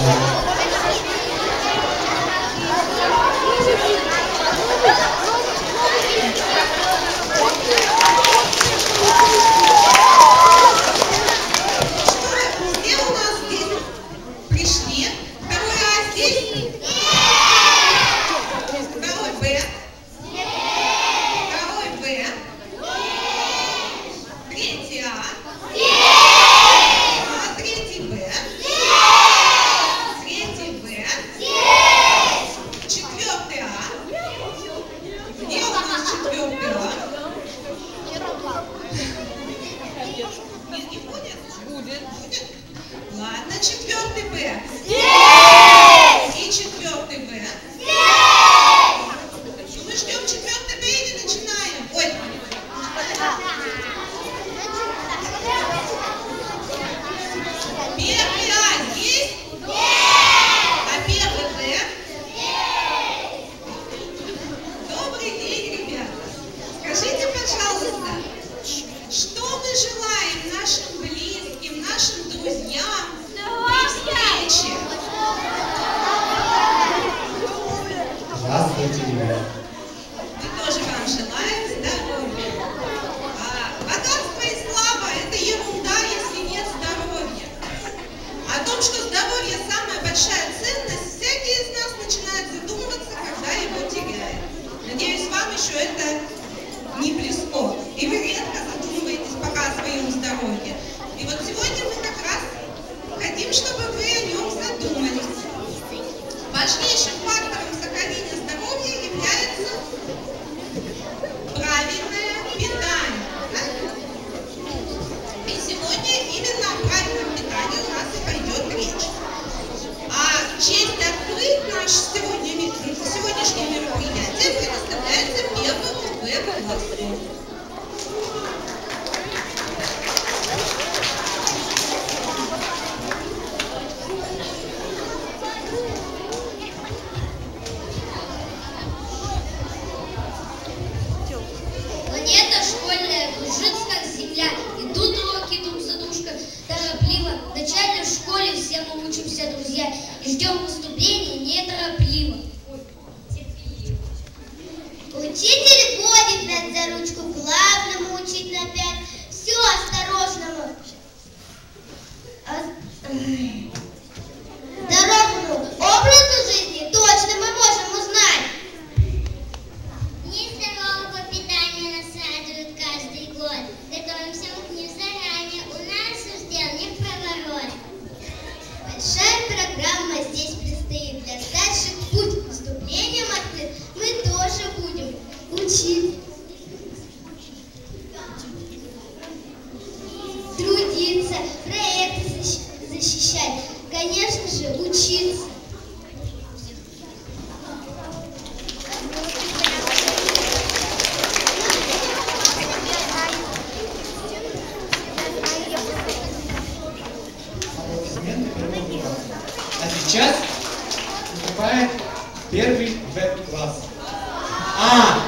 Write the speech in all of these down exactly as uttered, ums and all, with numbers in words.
Ладно, четвертый Б. Здесь! И четвертый Б. Здесь! Мы ждем четвертый Б или начинаем? Ой. Первый А есть? А первый Б? Добрый день, ребята. Скажите, пожалуйста, что мы желаем нашим близким, нашим друзьям при встрече? Здравствуйте, ребята. Мы тоже вам желаем здоровья. А, богатство и слава – это ерунда, если нет здоровья. О том, что здоровье – самая большая ценность, всякий из нас начинает задумываться, когда его теряет. Надеюсь, вам еще это не близко. И вы редко задумываетесь пока о своем здоровье. И вот сегодня мы как раз хотим, чтобы вы о нем задумались. Важнейшим фактором сохранения здоровья является правильное питание. Да? И сегодня именно о правильном питании у нас и пойдет речь. А честь открыть наше сегодня, сегодняшнее мероприятие предоставляется первому Б-классу. Планета школьная кружится, как земля. Идут уроки друг за дружкой торопливо. Вначале в школе все мы учимся, друзья, и ждем выступления неторопливо. Учитель водит нас за ручку, главному учить на пять. Все осторожному. Здоровому образу жизни точно мы можем узнать. Нездорового питания нас радует каждый год. Готовимся мы к ним заранее, у нас удел не проворот. Большая программа здесь предстоит. Для старших путь выступлением открыт. Мы тоже будем учить, трудиться, проекты защищать, конечно же, учиться. А сейчас выступает первый Б-класс. А!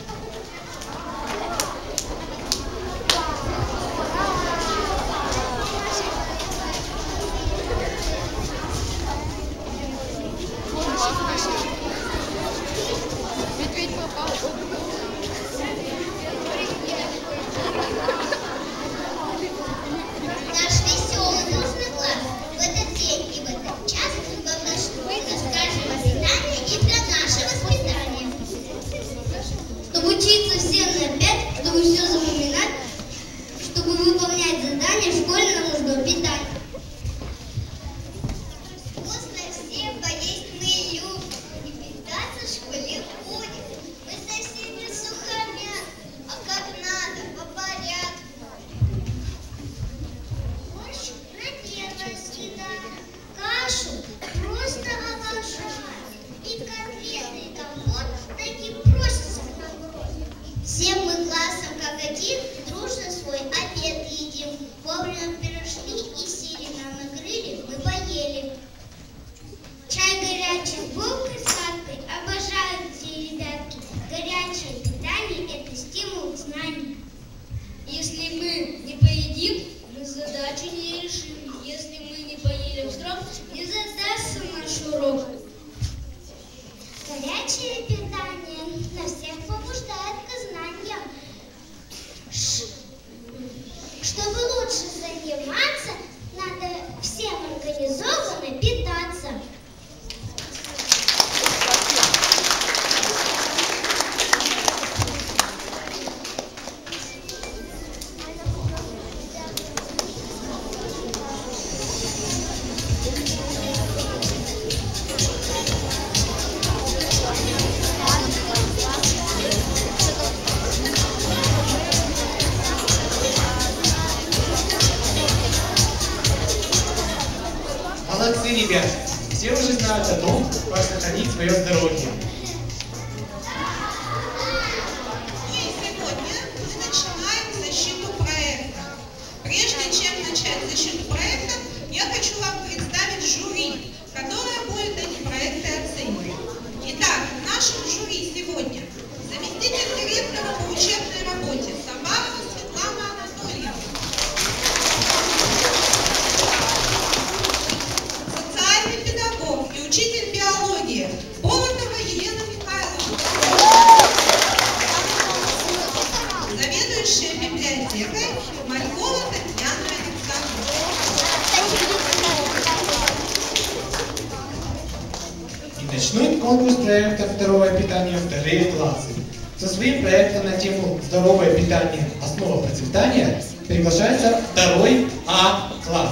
Наш веселый дружный класс в этот день и в этот час вам расскажем о питании и для нашего воспитания. Чтобы учиться всем на пять, чтобы все запоминать, чтобы выполнять задания в школе, нам нужно питание. Вкусно всем поесть мы любим, и питаться в школе будем. Мы совсем не сухомят, а как надо, по порядку. Борщ на первое съедаем, кашу просто обожаем, и котлеты, и компот такие просто нагрузим. Всем мы классом как один дружно свой обед едим, вовремя пирожки и сири нам накрыли, мы поели. Чай горячий с булкой сладкой обожают все ребятки. Горячее питание – это стимул к знаний. Если мы не поедим, мы задачу не решим. Если мы не поедем в срок, не задачу. организованно питаться. Молодцы, ребят! Все уже знают о том, как сохранить свое здоровье. И сегодня мы начинаем защиту проекта. Прежде чем начать защиту проекта, я хочу вам представить жюри, которое будет эти проекты оценивать. Итак, в нашем жюри сегодня заместитель директора по учебной работе Сабарова Светлана Анатольевна, социальный педагог и учитель биологии Болотова Елена Михайловна, заведующая библиотекой Малькова Татьяна Александровна. И начнут конкурс проекта «Здоровое питание» вторые классы. Со своим проектом на тему «Здоровое питание. Основа процветания» приглашается второй А класс.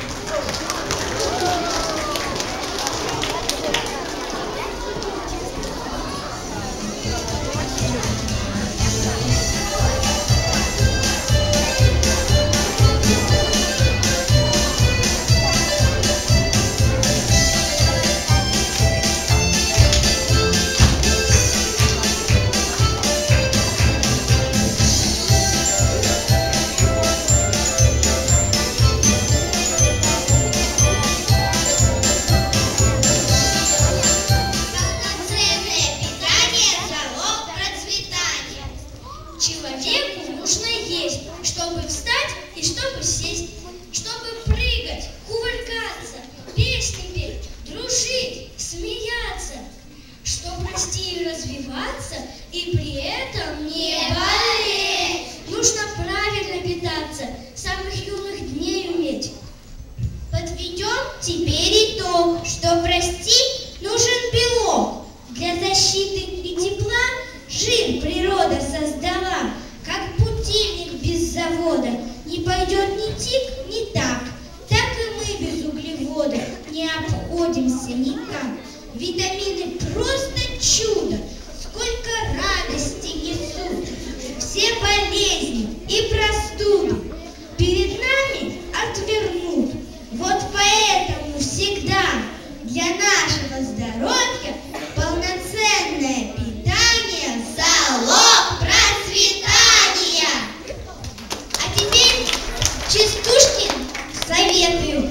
Полноценное питание – залог процветания. Человеку нужно есть, чтобы встать и чтобы сесть, чтобы прыгать, кувыркаться, песни петь, дружить, смеяться, чтобы расти и развиваться, и при этом не болеть. Нужно правильно питаться, с самых юных дней уметь. Подведем теперь итог, чтобы расти, нужен белок. Для защиты и тепла жир природа создала, как будильник без завода. Не пойдет ни тик, ни так, так и мы без углеводов не обходимся никак. Витамины просто чудо, сколько радости несут. Все болезни и простуды перед нами отвернут. Вот поэтому всегда для нашего здоровья полноценное питание – залог процветания. А теперь Частушкин советую.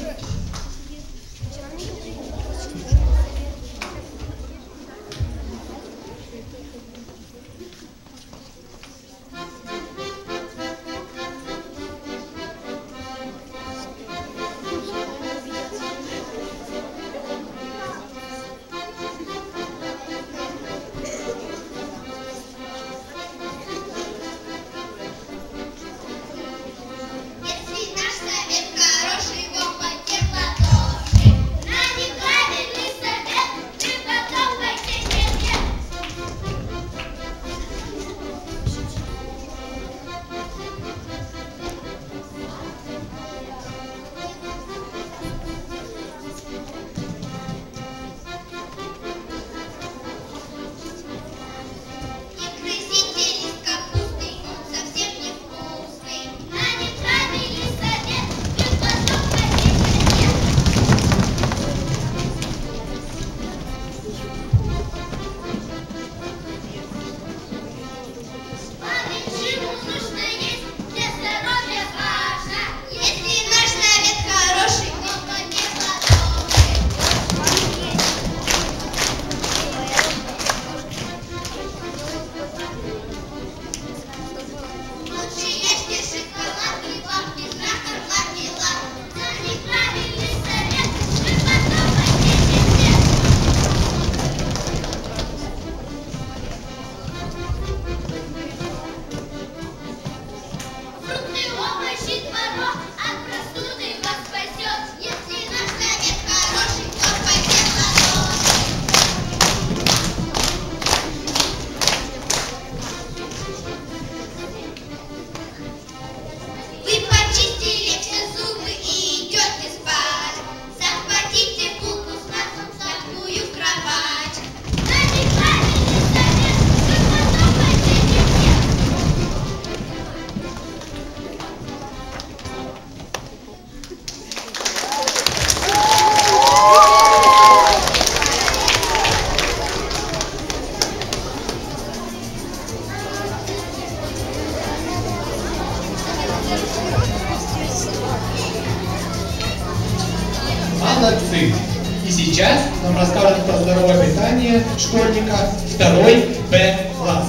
И сейчас нам расскажут про здоровое питание школьника второй Б класс.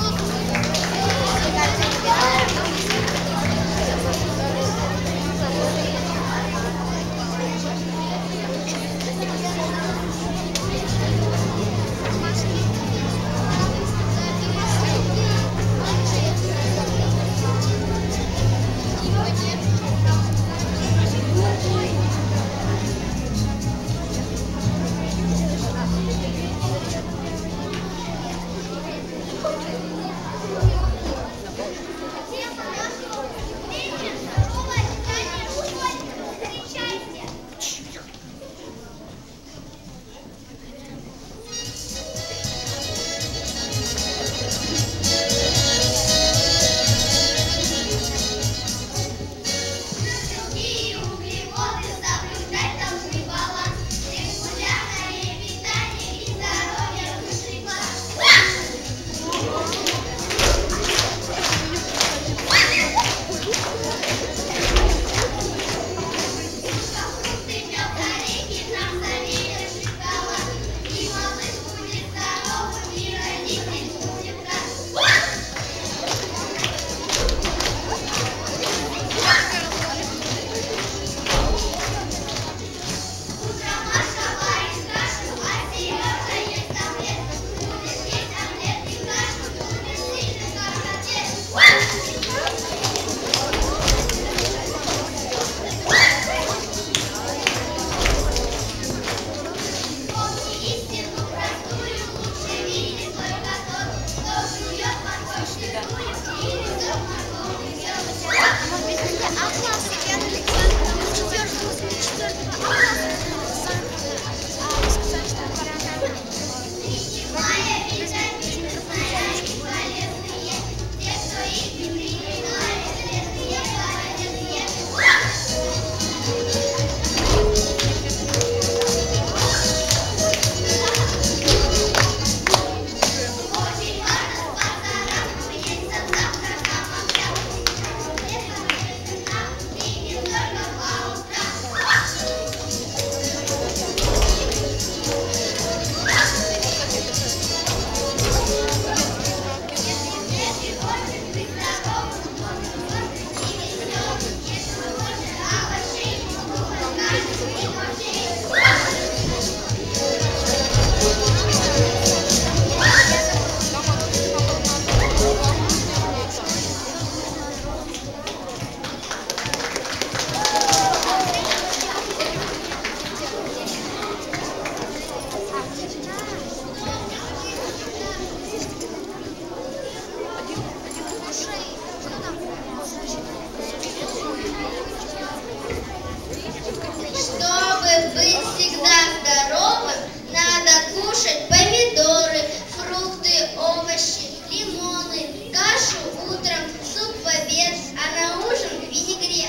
Чтобы быть всегда здоровым, надо кушать помидоры, фрукты, овощи, лимоны, кашу утром, суп в обед, а на ужин винегрет.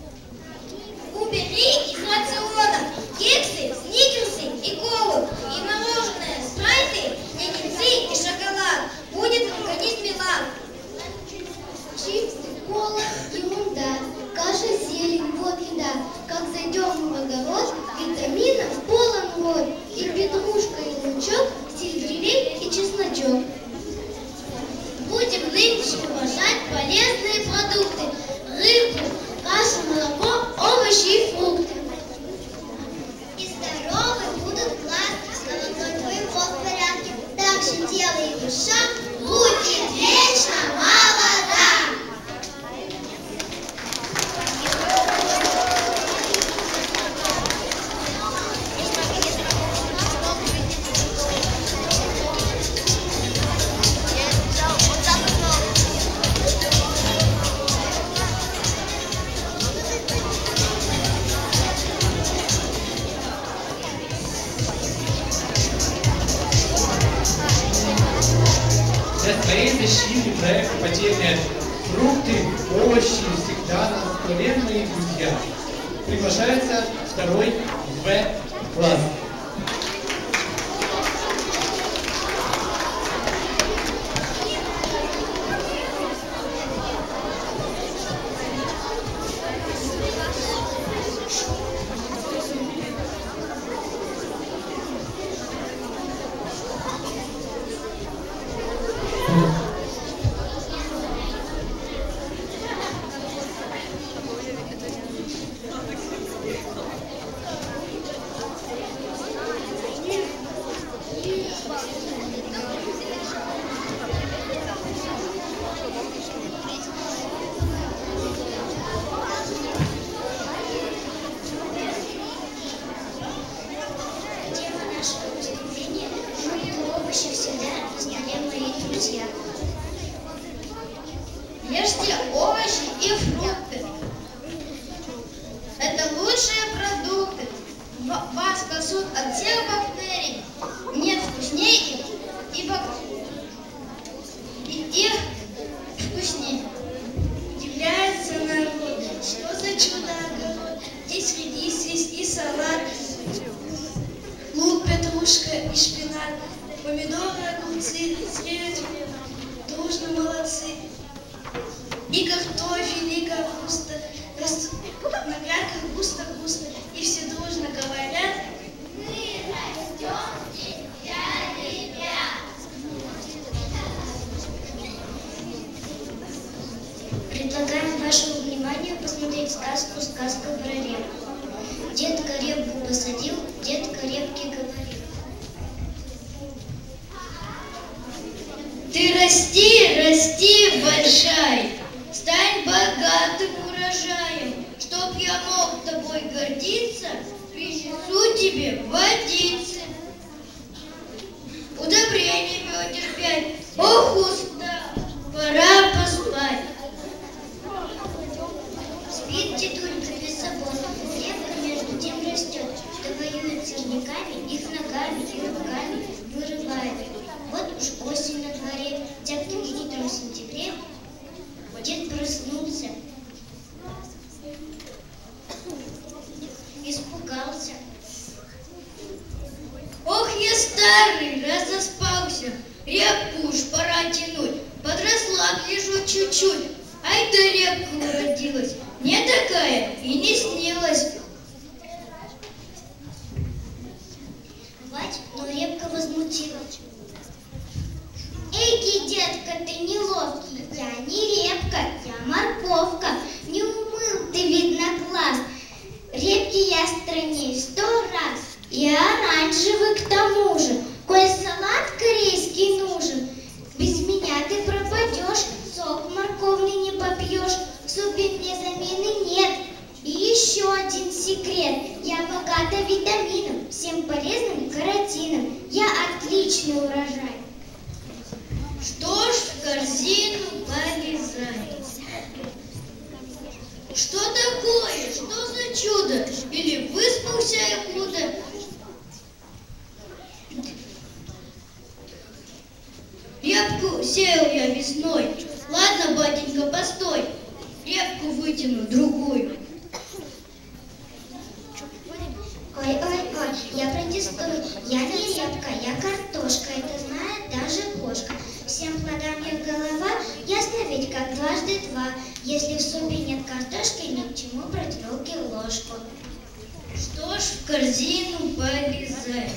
Убери из рациона кексы, сникерсы и колу, и мороженое, спрайты, леденцы и шоколад. Будет в организме лак. Чипсы, кола, ерунда, каша, зелень, вот еда. Как зайдем в огород, витаминов полон рот. И петрушка, и лучок, сельдерей и чесночок. Будем нынче уважать полезные продукты. Рыбу, кашу, молоко, овощи и фрукты. И здоровы будут глазки, головной твоего в порядке. Так же тело и душа будет вечно молода. Для своей защиты проект «Потерянные фрукты, овощи всегда на столе, мои друзья». Приглашается второй В класс. друзья. Ешьте овощи и фрукты. Это лучшие продукты. Ва- Вас спасут от всех бактерий. Нет вкуснее и, бак... и их вкуснее. Удивляется народ, что за чудо-огород. Здесь редис есть и салат, лук, петрушка и шпинат, помидоры, огурцы, средь, дружно молодцы. И картофель, и капуста, растут на грядках густо-густо, и все дружно говорят: мы растем здесь для ребят. Предлагаем вашему вниманию посмотреть сказку «Сказка про репку». Дедка репку посадил, дедка репке говорил: ты расти, расти, большая, стань богатым урожаем. Чтоб я мог тобой гордиться, принесу тебе водицы. Удобрение ведер пять, ох, устал, пора поспать. Спит дедулька без забот, репка между тем растет, что воюет с сорняками, их ногами и руками вырывает. Вот уж осень на дворе, теплым утром в сентябре дед проснулся, испугался. Ох, я старый, разоспался, репку уж пора тянуть, подросла, гляжу чуть-чуть, ай да репка уродилась, не такая и не снилась. Бать, но репка возмутилась. Эйки, детка, ты неловкий, я не репка, я морковка, не умыл ты, видно, глаз. Репки я странней сто раз, и оранжевый к тому же. Коль салат корейский нужен, без меня ты пропадешь, сок морковный не попьешь, в супе мне замены нет. И еще один секрет, я богата витамином, всем полезным каротином, я отличный урожай. Что ж, в корзину полезай. Что такое? Что за чудо? Или выспался я худо? Репку сеял я весной. Ладно, батенька, постой. Репку вытяну другую. Ой-ой-ой, я протестую. Я не репка, я картошка. Это знает даже кошка. Всем плодам я голова, ясно ведь как дважды два. Если в супе нет картошки, ни к чему брать в руки ложку. Что ж, в корзину полезай.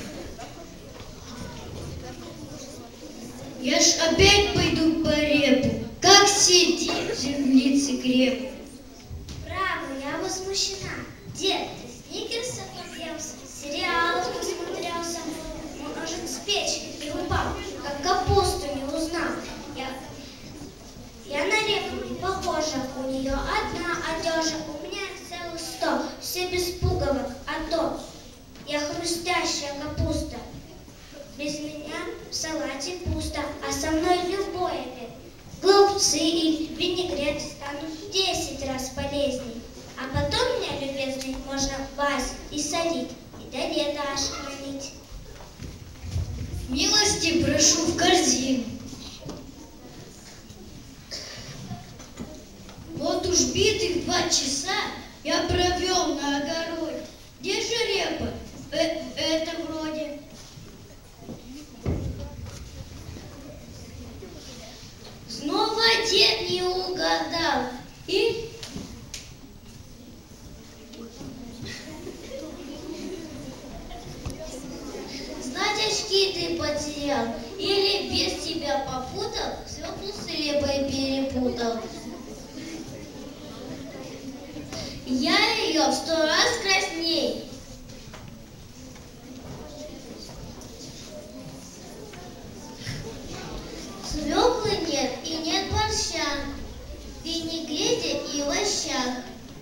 Я ж опять пойду по репу, как сидит жерлицы креп. Право, я возмущена. Дед, ты сникерсов наелся, сериалов посмотрелся, может, с печки ты упал, как капусту не узнал. Я, я на репу не похожа, у нее одна одежа, у меня целых сто, все без пуговок, а то я хрустящая капуста. Без меня в салате пусто, а со мной любой обед. Голубцы и винегрет станут в десять раз полезней. А потом меня, любезный, можно варить и солить, и до лета аж хранить. Милости прошу в корзину. Вот уж битых два часа я провел на огороде. Где же репа? Э, это вроде. Снова дед не угадал. И знать, очки ты потерял, или без тебя попутал, свеклу с репой перепутал. Я ее в сто раз красней. Свеклы нет и нет борща, в винегрете и овощах.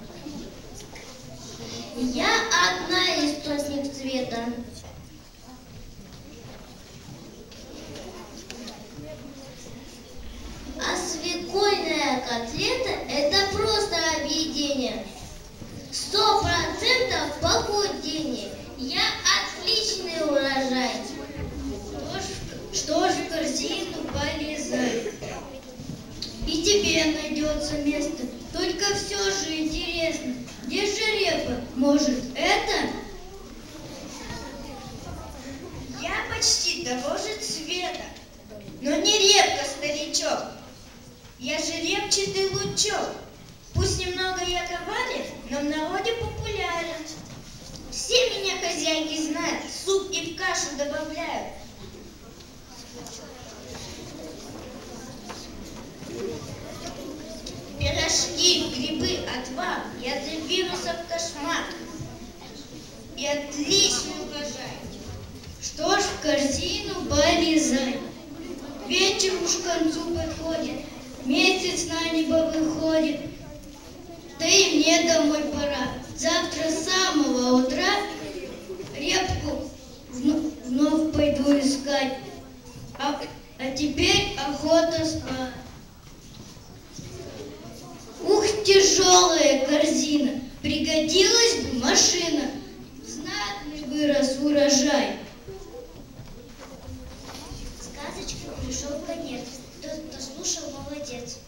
Я одна источник цвета. Свекольная котлета – это просто объедение. Сто процентов похудение. Я отличный урожай. Что ж, что ж в корзину полезай. И тебе найдется место. Только все же интересно, где же репа? Может, это? Я почти того же цвета, но не репка, старичок. Я же репчатый лучок. Пусть немного я коварен, но в народе популярен. Все меня хозяйки знают, суп и в кашу добавляют. Пирожки, грибы, отвар, я для вирусов кошмар. И отличный урожай. Что ж в корзину полезай. Вечер уж к концу подходит, месяц на небо выходит. Да и мне домой пора. Завтра с самого утра репку вновь, вновь пойду искать. А, а теперь охота спать. Ух, тяжелая корзина, пригодилась бы машина. Знатный вырос урожай. Сказочку пришел конец. Тот, кто слушал, молодец.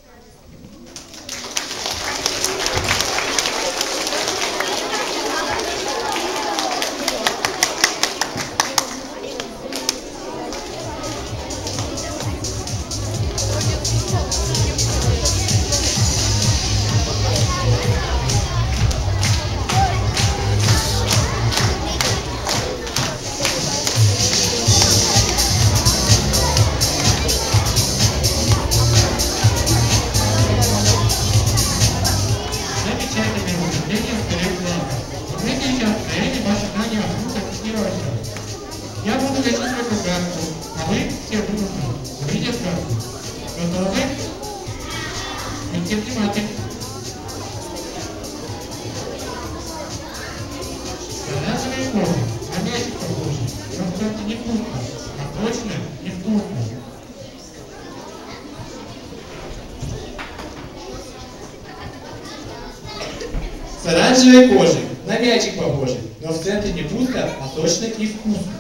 Я буду лечить эту сказку, а вы все будете увидеть сказку. Готовы? Будьте внимательны. Оранжевые кожи, на мячик похожи, но кстати не вкусно, а точно не вкусно. С оранжевой кожей, на мячик похожий, но в центре не пусто, а точно и вкусно.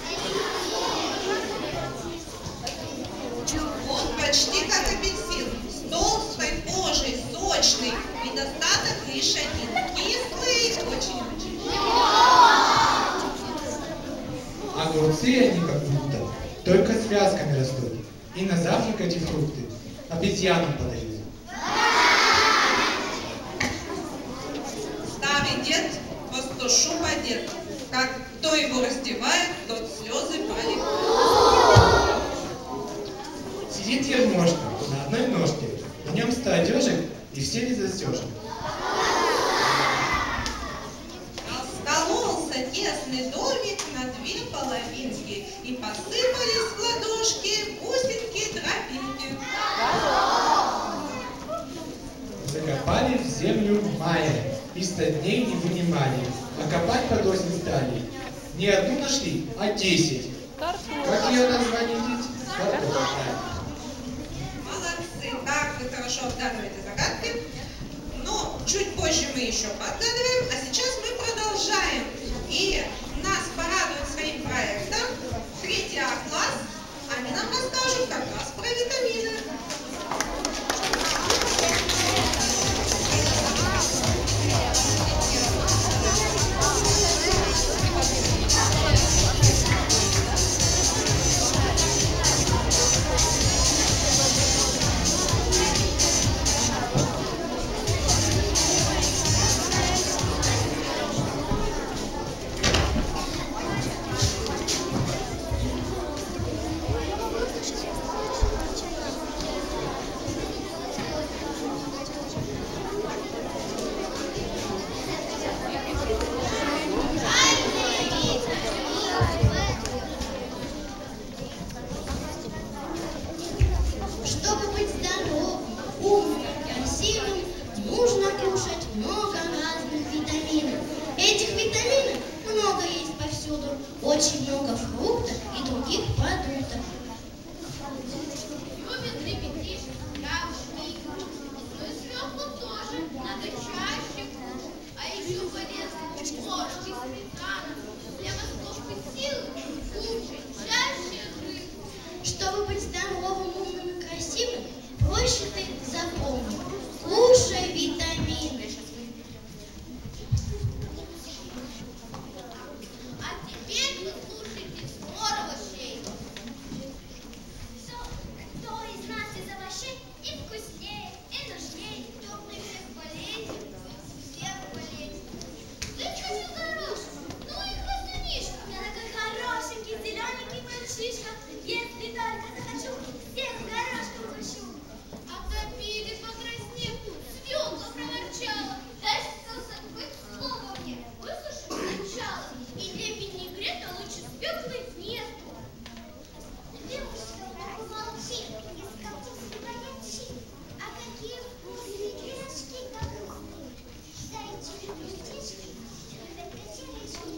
Он почти как апельсин, с толстой кожей, сочный, недостаток лишь один, кислый, очень-очень. Огурцы они как будто только связками растут, и на завтрак эти фрукты обезьянам подают. Старый дед пастушу подет, как кто его раздевает, тот слезы палит. Сидит ермошка на одной ножке, на нем сто одежек и все не застежек. Раскололся тесный домик на две половинки, и посыпались в ладошки бусинки тропинки. Закопали в землю в мае, и сто дней не вынимали, а копать под осень стали. Не одну нашли, а десять. Как ее название дети? Картофель. Молодцы, так вы хорошо отгадываете загадки. Но чуть позже мы еще подгадываем, а сейчас мы продолжаем. И нас порадует своим проектом третий А класс. Они нам расскажут как раз про витамины. Чтобы быть здоровым, умным, красивым, нужно кушать много разных витаминов. Этих витаминов много есть повсюду. Очень много фруктов и других продуктов. Любят ребятишек яблоки и больше ты запомни. Кушай витамины. А теперь вы слушайте здорово шей. Кто из нас из овощей и вкуснее, и нужнее, теплый всех болезней, всех болезней. Выкусил горошек, ну и хвостунишка. Я такой хорошенький, зелененький мальчишка. Если только захочу, всех горошком хочу. Отопили, покраснев, свекла проворчала. Дай хоть слово мне, выслушай сначала. И для винегрета лучше свеклы нету. Девушка, помолчи, из капусты боячи. А какие вкусные пирожки капустные. Зайчики, птички, любят кочерышки.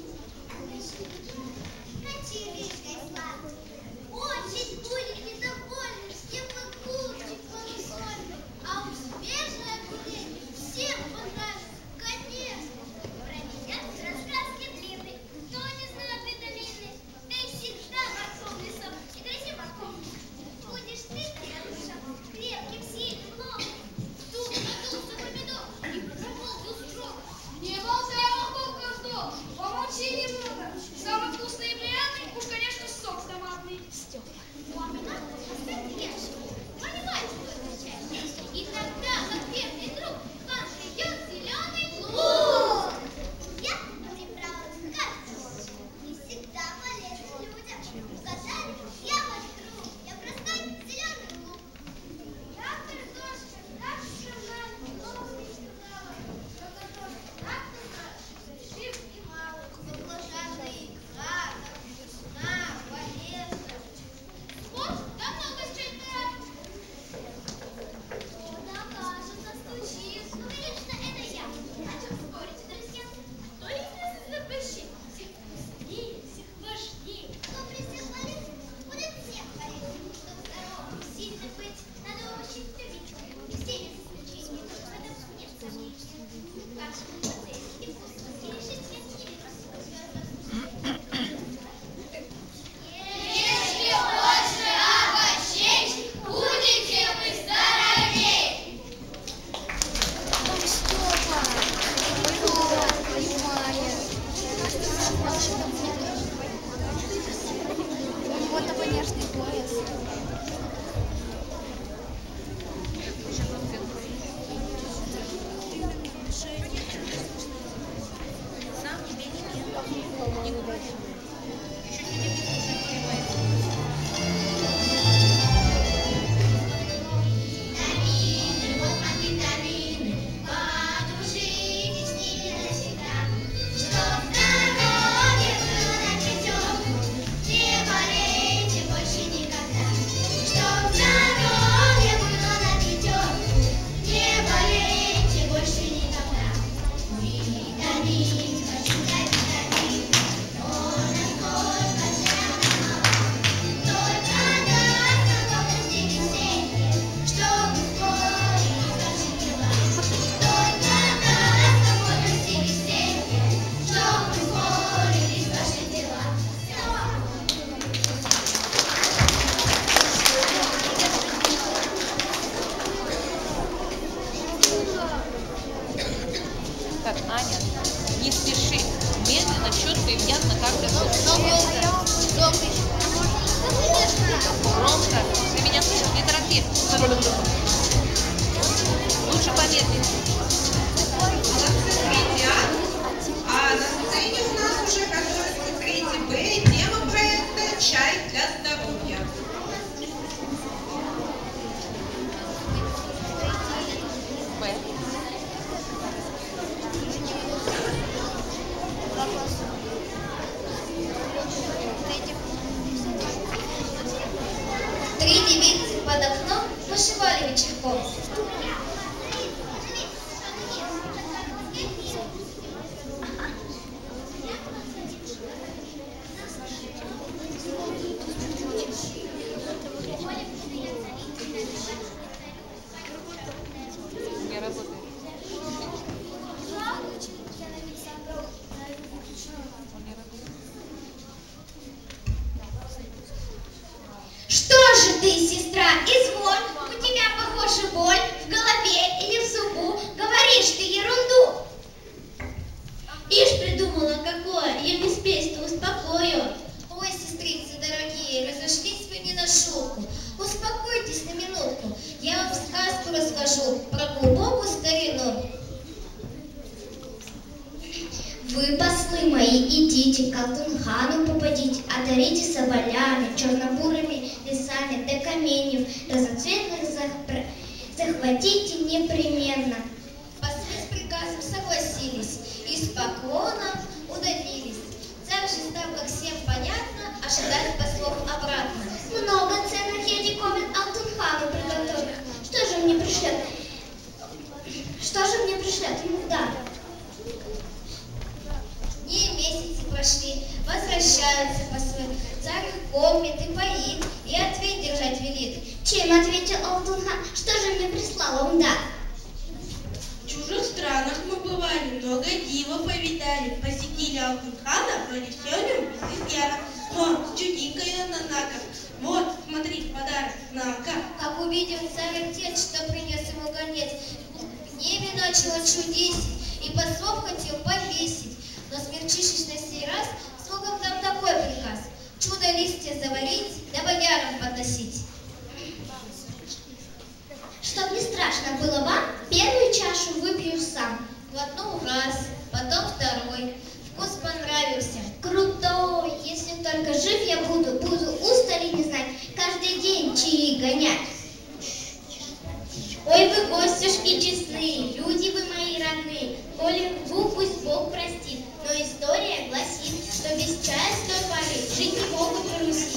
Кочерышкой сладкой. Очень будет недовольна, всем огурчик полусольный. А уж свежее огурец всем понравится, конечно. Про меня рассказки длинные, кто не знает витамины. Ты всегда морковный сок, и грызи морковку. Будешь ты крепким, крепким, сильным, новым. Тут надулся помидор и промолвил строго. Не болтай, морковка, вдох, помолчи немного. Самый вкусный и приятный, уж, конечно, сок томатный. У меня оставь ящик, понимаете, что означает? И тогда, как верный друг, вам придет зеленый лук. Я прибрала сказку, не всегда полезна людям. Угадали? Я ваш друг, я простой зеленый лук. Я картошка, так сказала, новый сказала. Я картошка, так сказала, жив и мало. Баклажанная икра, весна, полезна. Вот, да много читать. Кто-то, кажется, стучит. Ну, конечно, это я. О чем спорите, друзья? Кто из нас запрещен? Всех вкуснее, всех важнее. Кто при всех болезнь, будет всех болеть. Чтобы здоровым, сильным быть, надо очень любить. И все без исключения. В этом нет сомнений. Как же мы хотели и вкусно, и решить нет, или просто если больше овощей, будете вы здоровей. Вот это внешний пояс. Витамины, вот вам витамины, подружитесь с ними навсегда. Чтоб здоровье было нагнетем, не болейте больше никогда. Чтоб здоровье было нагнетем, не болейте больше никогда. Витамин, хочу дать витамин, но насколько зря мало. Только даст спокойности и веселье, чтобы ускорились ваши дела. Только даст спокойности и веселье, чтобы ускорились ваши дела. Так, Аня, не спеши. Медленно, четко и внятно, как ты хочешь. Громко. Ты меня слышишь? Не торопи. Лучше помедленнее. Ребят, а на сцене у нас уже готовится третий Б, тема проекта «Чай для здоровья». Б. Три девицы под окном вышивали вечерком. Не работает. Что же ты, сестра, изволь, у тебя, похоже, боль в голове или в зубу, говоришь ты ерунду. Ишь придумала какое, я не спесь-то успокою. Ой, сестрицы дорогие, разошлись вы не на шутку. Успокойтесь на минутку, я вам сказку расскажу про глубокую старину. Вы, послы мои, идите, к Алтын-хану попадите, одарите соболями, чернобурыми лесами, до каменьев разноцветных захпр... захватите непременно. Послы с приказом согласились и с поклоном удалились. Царь же стал, как всем понятно, ожидать послов обратно. Много ценных я диковин Алтын-хану приготовил. Что же мне пришлет? Что же мне пришлет ему в дар? Дни и месяцы прошли, возвращаются послы. Царь их кормит и поит, и ответ держать велит. Чем ответил Алтын-хан? Что же мне прислал он дар? В чужих странах мы бывали, много дива повидали, посетили Алтын-хана по веселым без изъяна. Но с чудинкой он однако, вот, смотри, подарок знака. Как увидел царь отец, что принес ему гонец, в гневе начал он чудесить и послов хотел повесить. Но смягчившись на сей раз, слугам дам такой приказ: чудо листья заварить, да боярам подносить. Чтоб не страшно было вам, первую чашу выпью сам. Глотнул раз, потом второй. Вкус понравился. Крутой! Если только жив я буду, буду устали не знать, каждый день чаи гонять. Ой, вы гости ж и честные, люди вы мои родные. Коли лгу, пусть Бог простит, но история гласит, что без чая с той поры жить не могут на Руси.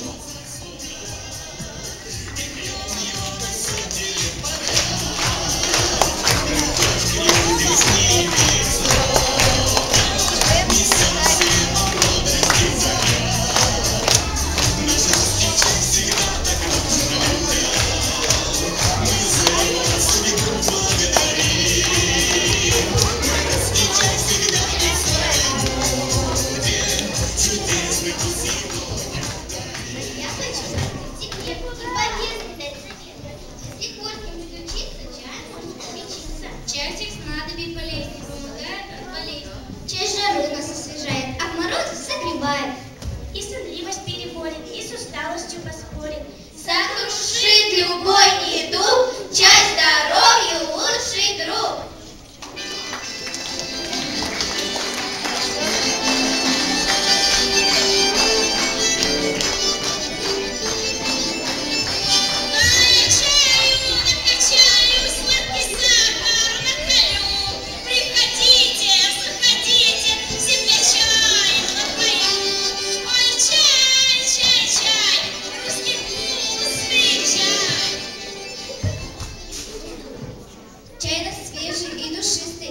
И сонливость переборет, и с усталостью поспорит. Сокрушит любой недуг, чай здоровью лучший друг. Чай свежий и душистый,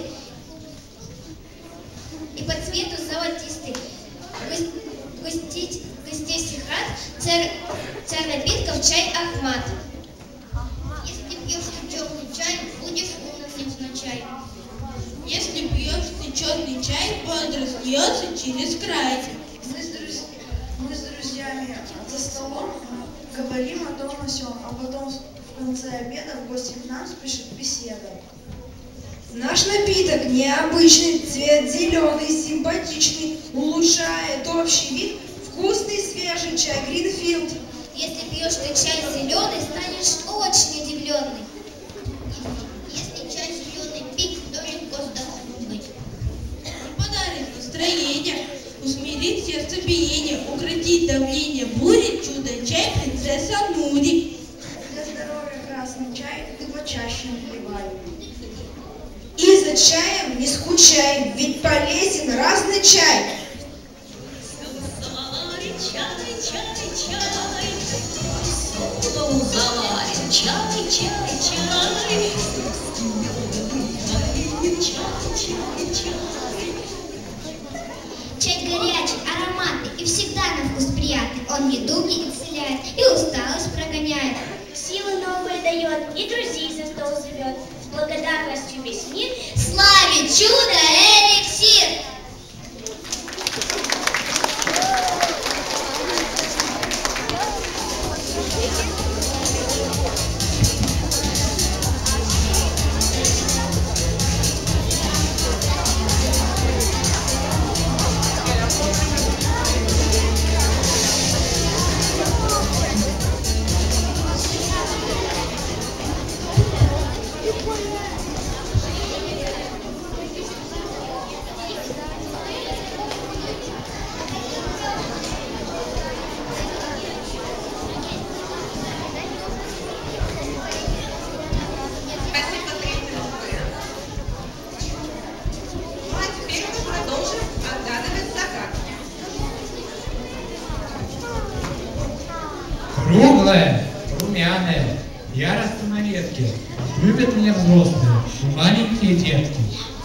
и по цвету золотистый. Гостить, гостей всех рад, царь, царь напитков чай Ахмат. Если пьешь ты теплый чай, будешь умным невзначай. Если пьешь ты черный чай, бодро смеется через край. Мы с, друз... Мы с друзьями за столом говорим о том о сём, а потом в конце обеда в гости к нам спешит беседа. Наш напиток необычный, цвет зеленый, симпатичный, улучшает общий вид, вкусный свежий чай Гринфилд. Если пьешь ты чай зеленый, станешь очень удивленный. Если чай зеленый пить, то легко здоровым быть. Подарит настроение, усмирит сердцебиение, укротит давление бури, чудо-чай принцесса Нури. Для здоровья красный чай ты почаще наливай. И за чаем не скучай, ведь полезен разный чай. Заварим чай, чай, чай, соло заварим чай, чай, чай, чай, чай, чай. Чай горячий, ароматный и всегда на вкус приятный. Он недуги исцеляет и усталость прогоняет. Силы новые дает и друзей за стол зовет. С благодарностью весь мир славит чудо-эликсир. белая, румяная, я расту на ветке. Любят меня взрослые и маленькие детки.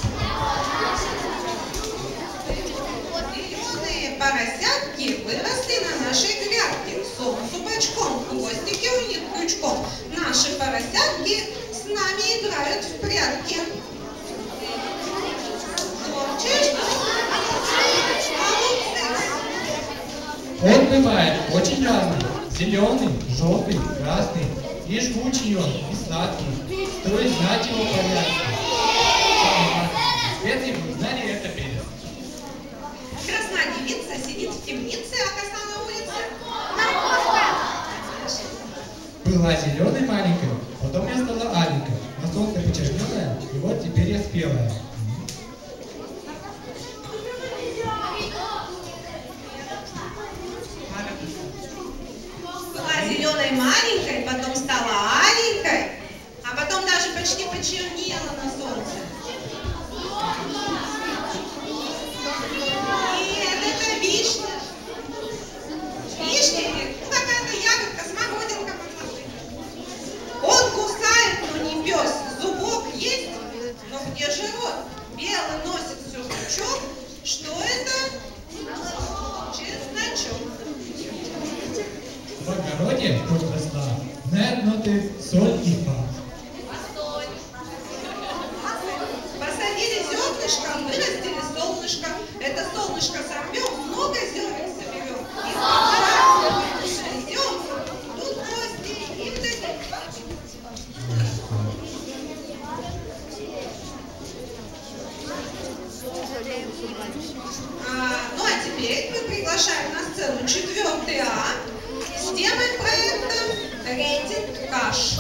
Зеленые поросятки выросли на нашей грядке. Солнцу бочком, хвостики у них крючком. Наши поросятки с нами играют в прятки. Громче, Он бывает очень разный. Зеленый, желтый, красный. И жгучий он, и сладкий. Стоит знать его порядки. Светлый, вы знали это перец. красная девица сидит в темнице, а коса на улице. Была зеленой маленькой, потом я стала аленькой. На солнце почерненная, и вот теперь я спелая. Была зеленой маленькой, потом стала аленькой, а потом даже почти почернела на солнце. Нет, это вишня. Вишня, ну какая-то ягодка, смородинка. Он кусает, но не пес. Зубок есть, но где же рот? Белый носит сюртучок. Что это? Чесночок. В огороде хоть росла, знает ноты соль и пар. Посадили зернышко, вырастили солнышко. Это солнышко сорвем, много зерен соберем. И завтра идем, тут гости и вдали. А, ну а теперь мы приглашаем на сцену четвертый А с темой проекта «Рейтинг каш».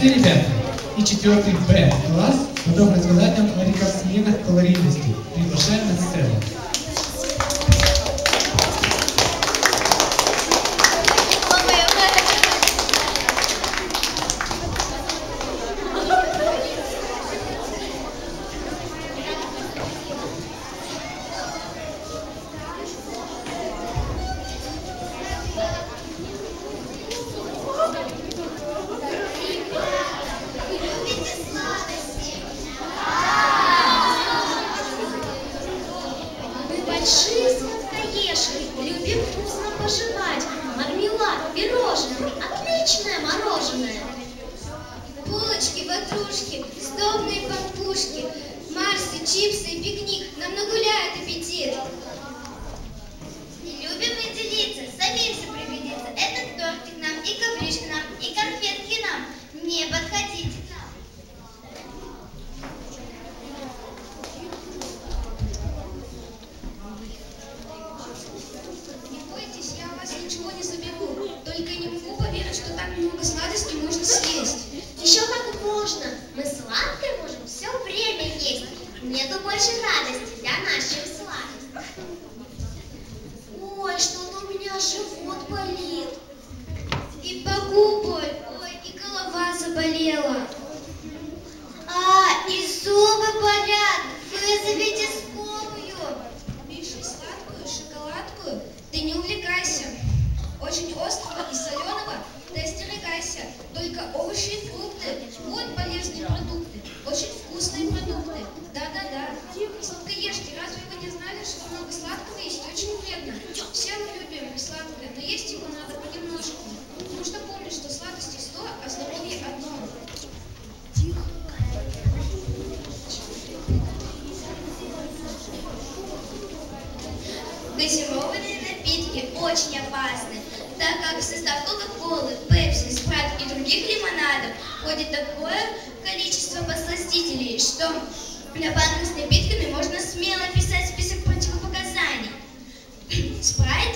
Эти ребята и четвертый Б класс готовы рассказать нам о рекордсменах калорийности. Приглашаем на сцену. Большие сладкоежки, любим вкусно пожевать. Мармелад, пирожное, отличное мороженое. Булочки, ватрушки, сдобные пампушки, марсы, чипсы и пикник нам нагуляет аппетит. Не любим мы делиться, самим все пригодится. Этот тортик нам, и ковришки нам, и конфетки нам. Не подходите к нам. Не бойтесь, я у вас ничего не заберу. Только не могу поверить, что так много сладостей можно съесть. Еще как можно. Мы сладкое можем все время есть. Нету больше радости для нашей сладости. Ой, что-то у меня живот болит. И по губам, ой, и голова заболела. А, и зубы болят. Вызовите скорую. Пиши сладкую шоколадку, ты не увлекайся. Очень острого и соленого ты остерегайся. Только овощи и фрукты, вот полезные продукты, очень вкусные продукты. Да-да-да. Сладкоежки, разве вы не знали, что много сладкого есть очень вредно? Все мы любим сладкое, но есть его надо понемножку. Нужно помнить, что сладости сто, а здоровье одно. Газированные напитки очень опасны, так как в состав кока-колы, пепси, спрайт и других лимонадов входит такое количество подсластителей, что на банках с напитками можно смело писать список противопоказаний. Спрайт,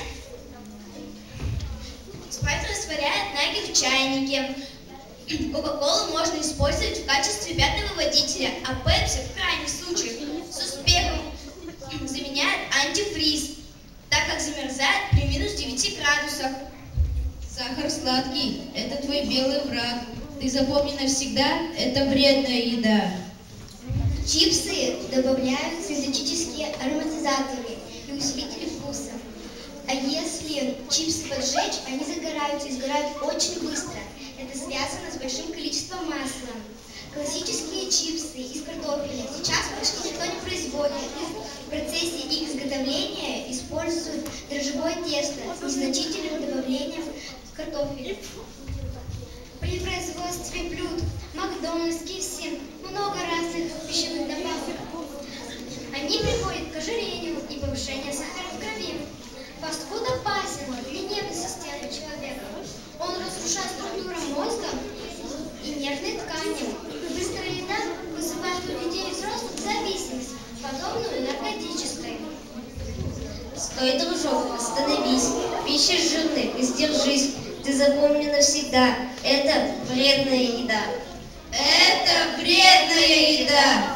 спрайт растворяет наги в чайнике. Кока-колу можно использовать в качестве пятновыводителя, а пепси в крайних случаях с успехом заменяет антифриз, так как замерзает при минус девяти градусах. Сахар сладкий – это твой белый враг. Ты запомни навсегда, это вредная еда. Чипсы добавляют синтетические ароматизаторы и усилители вкуса. А если чипсы поджечь, они загораются и сгорают очень быстро. Это связано с большим количеством масла. Классические чипсы из картофеля сейчас почти никто не производит. В процессе их изготовления используют дрожжевое тесто с незначительным добавлением картофеля. При производстве блюд Макдональдс, кей эф си, много разных пищевых добавок. Они приводят к ожирению и повышению сахара в крови. Фастфуд опасен для нервной системы человека. Он разрушает структуру мозга и нервные ткани. Быстрая еда вызывает у людей и взрослых зависимость, подобную наркотической. Стой, дружок, остановись. Пища жирная, сдержись. Ты запомни навсегда, это вредная еда. Это вредная еда.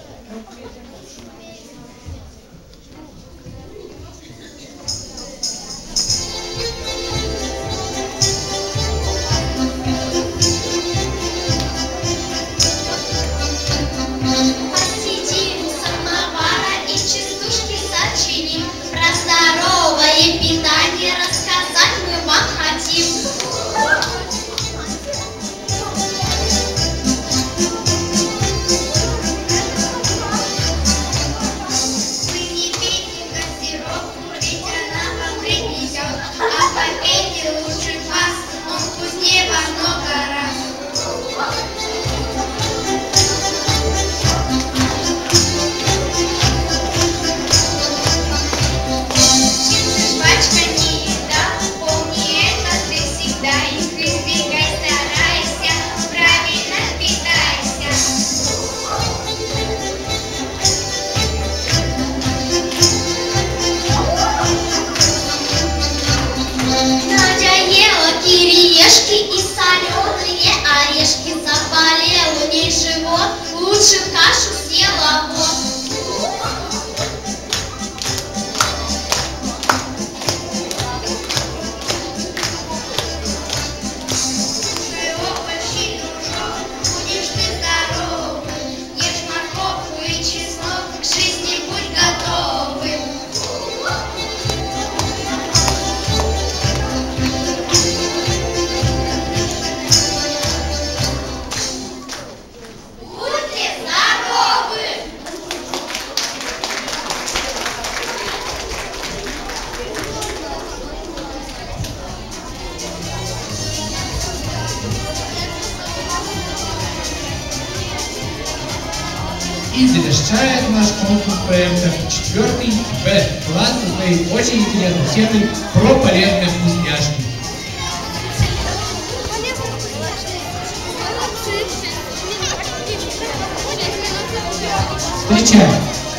Посидим самовара и частушки сочиним. Про здоровое питание рассказать мы вам хотим. И завершает наш конкурс проекта четвертый Б класс со своей очень интересной темой про полезные вкусняшки. Встречаем!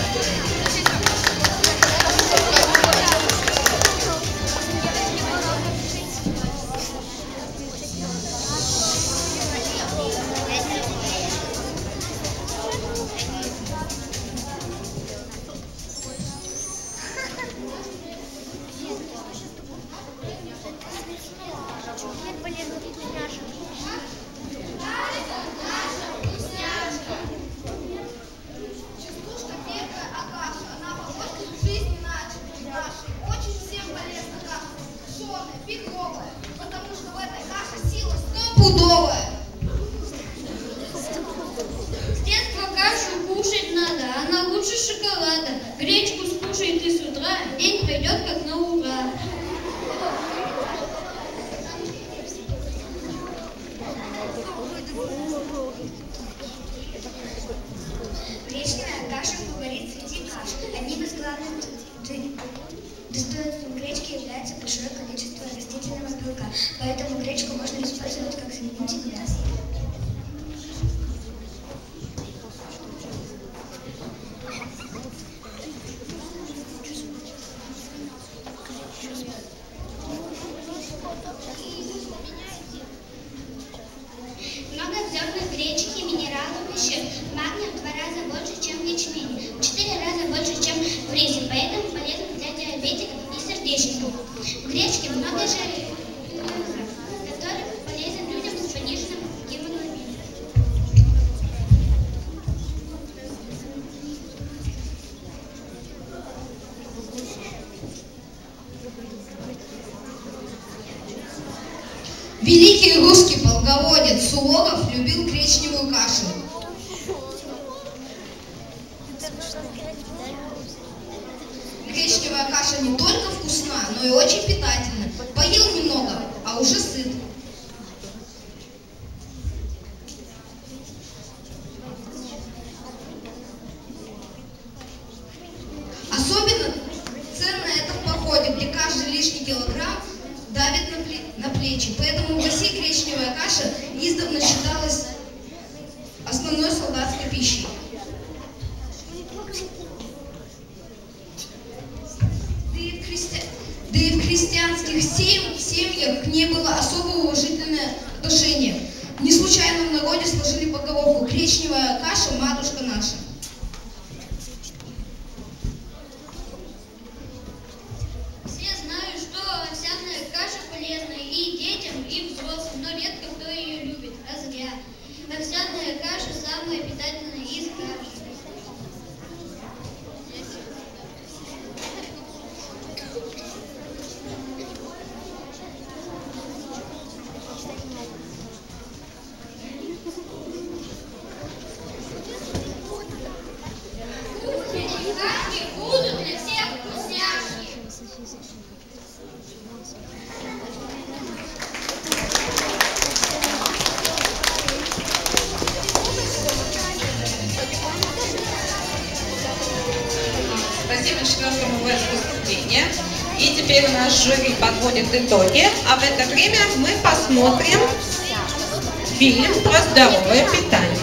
Пудовая. С детства кашу кушать надо, она лучше шоколада. Гречку скушай ты с утра, день пройдет как на ура. Гречневая каша фаворит среди каш. Одним из главных достоинств гречки является большое количество растительного белка, поэтому гречку можно использовать как заменитель мяса. Много зерна гречки, минералов, веществ. Магния в два раза больше, чем в ячмене, в четыре раза больше, чем в рисе, поэтому полезно для диабетиков и сердечников. В гречке много жира, который полезен людям с пониженным гемоглобином. Великий русский полководец Суворов любил гречневую кашу. Гречневая каша не только вкусна, но и очень питательна. Поел немного, а уже сыт. Особенно ценно это в походе, где каждый лишний килограмм давит на, пле на плечи. Поэтому в России гречневая каша издавна считалась основной солдатской пищей. Да и в, христи... да и в христианских сем... семьях к ней было особо уважительное отношение. Не случайно в народе сложили поговорку «Гречневая каша, матушка наша». Все знают, что овсяная каша полезна и детям, и взрослым, но редко кто ее любит, а зря. Овсяная каша самая питательная из каш. Кашки будут для всех вкусняшки. Спасибо четвертому Б за выступление. И теперь наш жюри подводит итоги. А в это время мы посмотрим фильм про здоровое питание.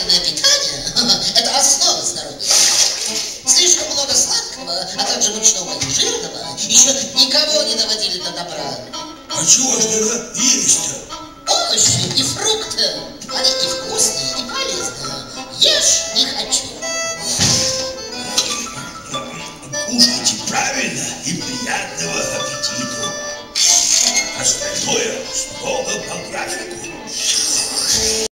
правильное питание – это основа здоровья. Слишком много сладкого, а также мучного и жирного еще никого не доводили до добра. А чего ж тогда есть-то? Овощи и фрукты, они и вкусные, и полезные. Ешь не хочу. Кушайте правильно и приятного аппетита. Остальное строго по графику.